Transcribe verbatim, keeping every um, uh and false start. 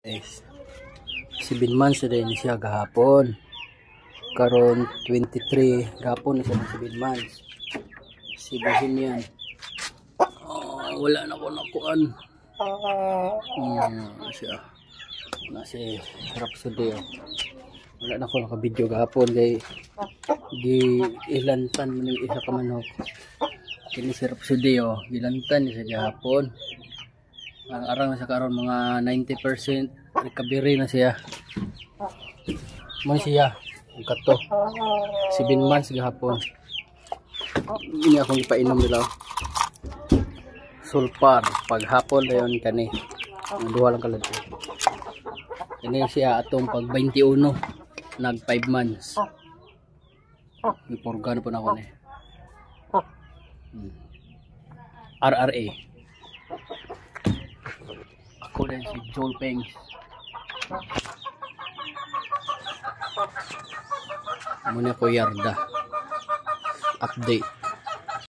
Guys, seven months na rin siya gahapon. Karon twenty-three gahapon na siya ng seven months. Sibuhin yan. Oh, wala na ko nakuan. Hmm, siya. Nasi Rhapsody. Oh. Wala na ko naka-video gahapon kay di ilantan man yung isa ka manok. Kini si Rhapsody oh, gilantan niya siya gahapon. Arang na siya karon mga ninety percent recovery na siya. Man siya ang kato. seven months gahapon. Ini akong ipainom nila. Sulfar paghapon dayon kani. Ang duha lang kalad. Ini siya atong pag twenty-one nag five months. Ipurgan po na ko ni. Hmm. R R A. Ako din si Joel Pengs. Muna ko Yarda. Update.